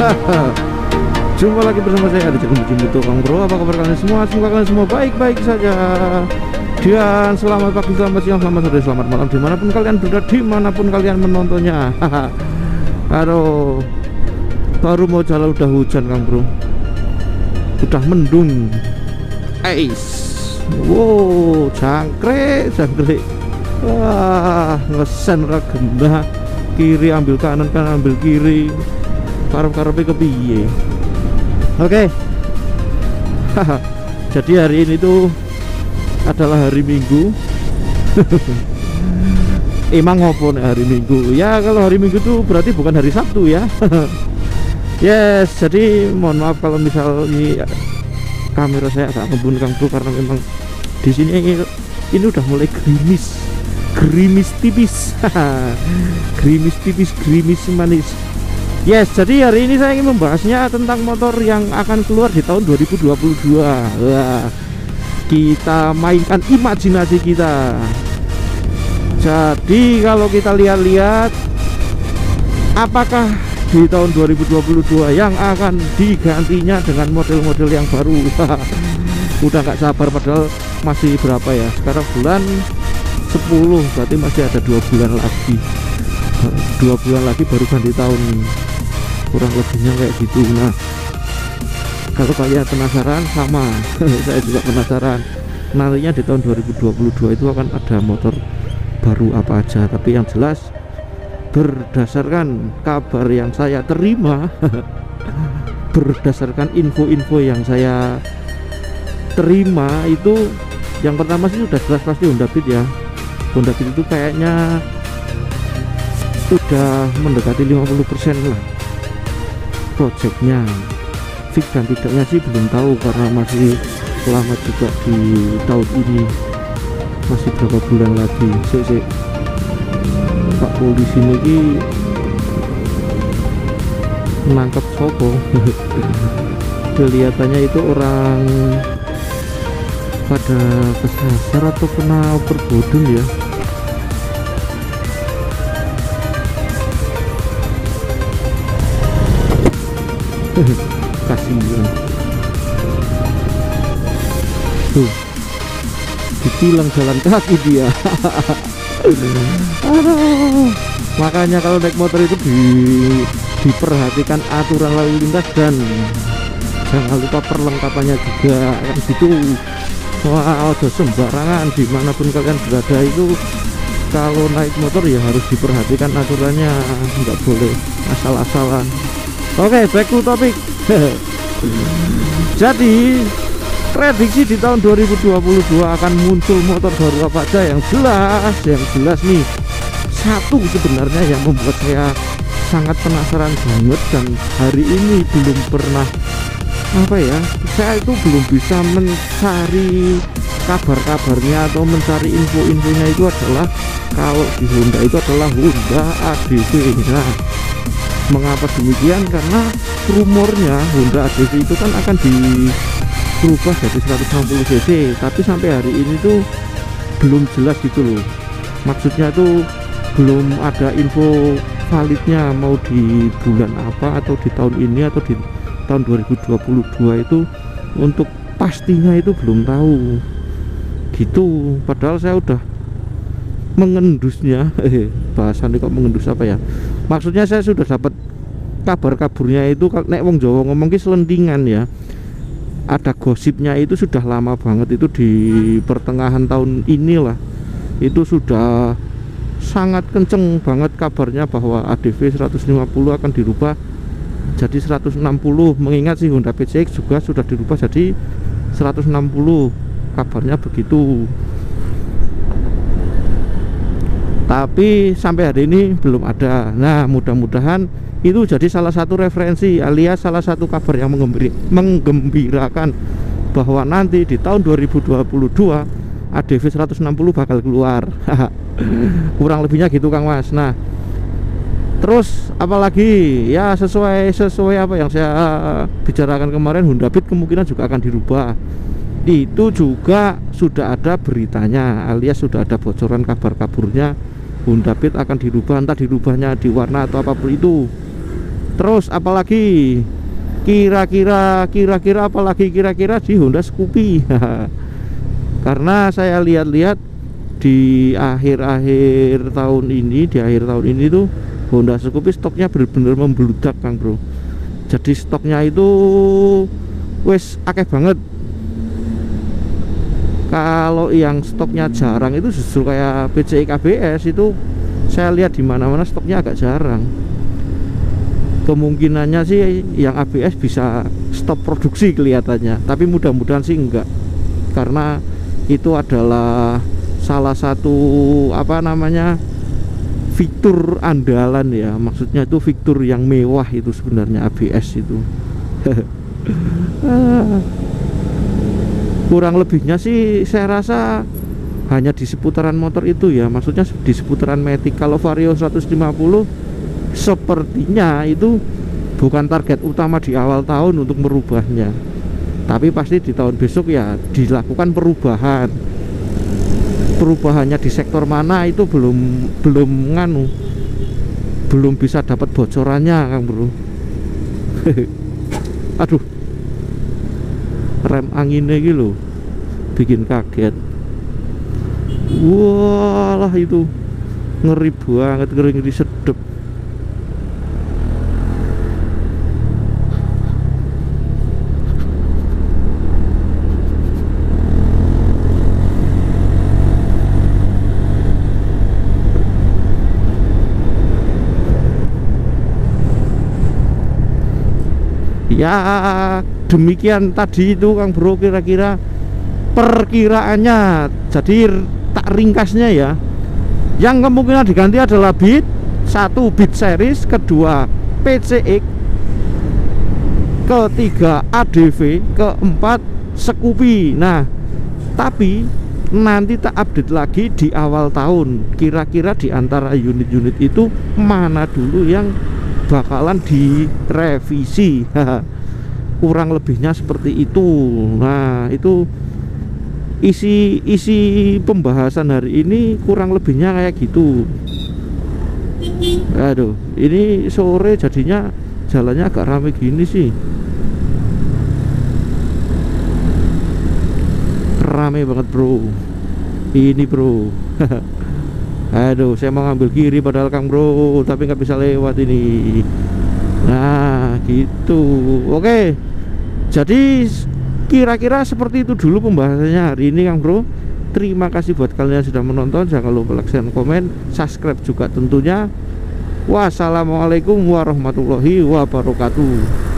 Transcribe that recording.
Jumpa lagi bersama saya di channel Mutu Kang Bro. Apa kabar kalian semua? Semoga kalian semua baik-baik saja. Dan selamat pagi, selamat siang, selamat sore, selamat malam dimanapun kalian berada, dimanapun kalian menontonnya. Aduh, baru mau jalan udah hujan Kang Bro, udah mendung. Wow, jangkrik. Wah, ngesen ragena. Kiri ambil kanan, kanan ambil kiri. Karep-karepe kepiye? Oke. Jadi hari ini tuh adalah hari Minggu. Emang ngopo nih hari Minggu? Ya kalau hari Minggu tuh berarti bukan hari Sabtu ya. Yes, jadi mohon maaf kalau misal ini kamera saya agak ngebun Kang Bro, karena memang di sini ini udah mulai gerimis tipis. Gerimis manis. Yes, jadi hari ini saya ingin membahasnya tentang motor yang akan keluar di tahun 2022. Wah, kita mainkan imajinasi kita. Jadi kalau kita lihat-lihat, apakah di tahun 2022 yang akan digantinya dengan model-model yang baru? Udah gak sabar, padahal masih berapa ya, sekarang bulan 10, berarti masih ada 2 bulan lagi. 2 bulan lagi baru ganti tahun, kurang lebihnya kayak gitu. Nah, kalau kalian penasaran, sama saya juga penasaran, nantinya di tahun 2022 itu akan ada motor baru apa aja. Tapi yang jelas berdasarkan kabar yang saya terima, berdasarkan info-info yang saya terima itu, yang pertama sih sudah jelas pasti Honda Beat ya. Honda Beat itu kayaknya sudah mendekati 50% lah projectnya. Fix dan tidaknya sih belum tahu, karena masih lama juga di tahun ini, masih berapa bulan lagi. Pak polisi ini menangkap sopo. Kelihatannya itu orang pada kesasar atau kena perboden ya. Kasihan tuh, ditilang jalan kaki dia. Aduh. Makanya kalau naik motor itu diperhatikan aturan lalu lintas, dan jangan lupa perlengkapannya juga kan gitu. Wah, udah sembarangan dimanapun kalian berada itu, kalau naik motor ya harus diperhatikan aturannya, nggak boleh asal-asalan. Oke, back to topic. Jadi prediksi di tahun 2022 akan muncul motor baru apa aja? Yang jelas nih, satu sebenarnya yang membuat saya sangat penasaran banget, dan hari ini belum pernah saya itu belum bisa mencari kabar-kabarnya atau mencari info-infonya, itu adalah kalau di Honda itu adalah Honda ADV. Nah, mengapa demikian? Karena rumornya Honda ADV itu kan akan dirubah jadi 160 cc, tapi sampai hari ini tuh belum jelas gitu loh. Maksudnya tuh belum ada info validnya, mau di bulan apa, atau di tahun ini atau di tahun 2022 itu untuk pastinya itu belum tahu gitu. Padahal saya udah mengendusnya, bahasannya kok mengendus apa ya, maksudnya saya sudah dapat kabar-kaburnya itu. Nek wong Jawa ngomong ki selendingan ya, ada gosipnya itu sudah lama banget, itu di pertengahan tahun inilah itu sudah sangat kenceng banget kabarnya bahwa ADV 150 akan dirubah jadi 160. Mengingat si Honda PCX juga sudah dirubah jadi 160, kabarnya begitu. Tapi sampai hari ini belum ada. Nah, mudah-mudahan itu jadi salah satu referensi alias salah satu kabar yang menggembirakan bahwa nanti di tahun 2022 ADV 160 bakal keluar. Kurang lebihnya gitu Kang Mas. Nah, terus apalagi ya, sesuai apa yang saya bicarakan kemarin, Honda Beat kemungkinan juga akan dirubah. Itu juga sudah ada beritanya alias sudah ada bocoran kabar-kaburnya, Honda Beat akan dirubah, entah dirubahnya di warna atau apapun itu. Terus apalagi kira-kira apalagi kira-kira di Honda Scoopy. Karena saya lihat-lihat di akhir tahun ini tuh Honda Scoopy stoknya bener-bener membludak Kang Bro. Jadi stoknya itu wes akeh banget. Kalau yang stoknya jarang itu justru kayak PCX ABS itu saya lihat di mana-mana stoknya agak jarang. Kemungkinannya sih yang ABS bisa stop produksi kelihatannya, tapi mudah-mudahan sih enggak, karena itu adalah salah satu apa namanya fitur andalan ya, maksudnya itu fitur yang mewah itu sebenarnya ABS itu. Kurang lebihnya sih saya rasa hanya di seputaran motor itu ya, maksudnya di seputaran Matic. Kalau Vario 150 sepertinya itu bukan target utama di awal tahun untuk merubahnya, tapi pasti di tahun besok ya dilakukan perubahannya di sektor mana itu belum bisa dapat bocorannya Kang Bro. Aduh, rem anginnya gitu bikin kaget. Walah itu ngeri banget, ngeri sedep. Ya demikian tadi itu Kang Bro kira-kira perkiraannya. Jadi tak ringkasnya ya, yang kemungkinan diganti adalah Beat, satu Beat series, kedua PCX, ketiga ADV, keempat Scoopy. Nah tapi nanti tak update lagi di awal tahun, kira-kira di antara unit-unit itu mana dulu yang bakalan direvisi. Kurang lebihnya seperti itu. Nah itu isi pembahasan hari ini kurang lebihnya kayak gitu. Aduh, ini sore jadinya jalannya agak rame gini sih, rame banget bro ini bro. Aduh, saya mau ngambil kiri padahal Kang Bro, tapi nggak bisa lewat ini. Nah gitu. Oke, jadi kira-kira seperti itu dulu pembahasannya hari ini Kang Bro. Terima kasih buat kalian yang sudah menonton. Jangan lupa like, share, komen, subscribe juga tentunya. Wassalamualaikum warahmatullahi wabarakatuh.